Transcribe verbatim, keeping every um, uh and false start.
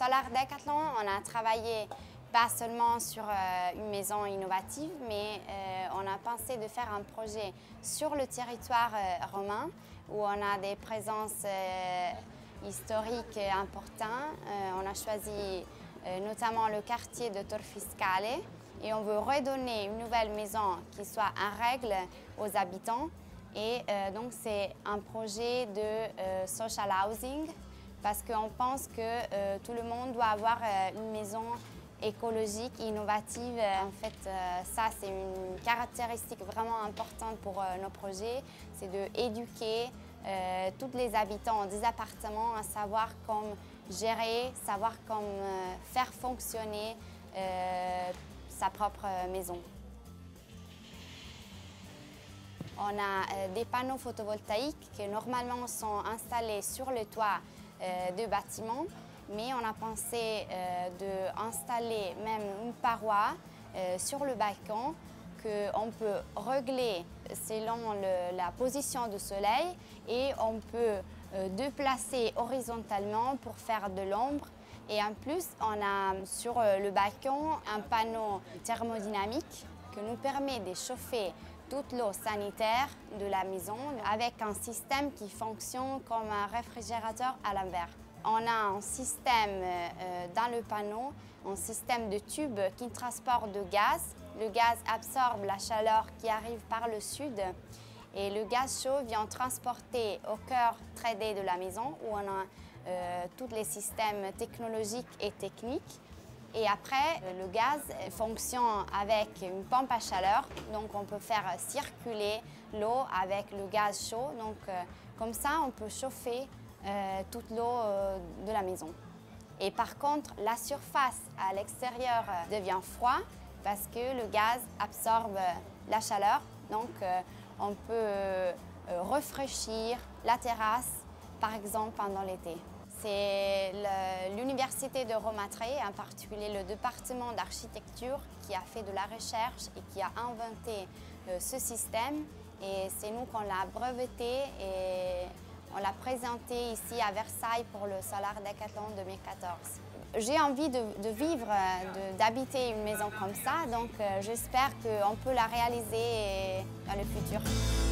Solar Decathlon, on a travaillé pas seulement sur euh, une maison innovative, mais euh, on a pensé de faire un projet sur le territoire euh, romain où on a des présences euh, historiques importantes. Euh, on a choisi euh, notamment le quartier de Tor Fiscale et on veut redonner une nouvelle maison qui soit en règle aux habitants. Et euh, donc c'est un projet de euh, social housing parce qu'on pense que euh, tout le monde doit avoir euh, une maison écologique, innovative. En fait, euh, ça c'est une caractéristique vraiment importante pour euh, nos projets, c'est d'éduquer euh, tous les habitants des appartements à savoir comment gérer, savoir comment euh, faire fonctionner euh, sa propre maison. On a euh, des panneaux photovoltaïques qui normalement sont installés sur le toit euh, de bâtiments, mais on a pensé euh, d'installer même une paroi euh, sur le balcon qu'on peut régler selon le, la position du soleil et on peut euh, déplacer horizontalement pour faire de l'ombre. Et en plus, on a sur le balcon un panneau thermodynamique qui nous permet de chauffer toute l'eau sanitaire de la maison avec un système qui fonctionne comme un réfrigérateur à l'envers. On a un système euh, dans le panneau, un système de tubes qui transporte du gaz. Le gaz absorbe la chaleur qui arrive par le sud et le gaz chaud vient transporter au cœur trois D de la maison où on a euh, tous les systèmes technologiques et techniques. Et après, le gaz fonctionne avec une pompe à chaleur, donc on peut faire circuler l'eau avec le gaz chaud. Donc euh, comme ça, on peut chauffer euh, toute l'eau euh, de la maison. Et par contre, la surface à l'extérieur devient froide parce que le gaz absorbe la chaleur. Donc euh, on peut euh, rafraîchir la terrasse, par exemple, pendant l'été. C'est l'université de Rome Tre, en particulier le département d'architecture, qui a fait de la recherche et qui a inventé euh, ce système. Et c'est nous qu'on l'a breveté et on l'a présenté ici à Versailles pour le Solar Decathlon deux mille quatorze. J'ai envie de, de vivre, d'habiter une maison comme ça, donc euh, j'espère qu'on peut la réaliser dans le futur.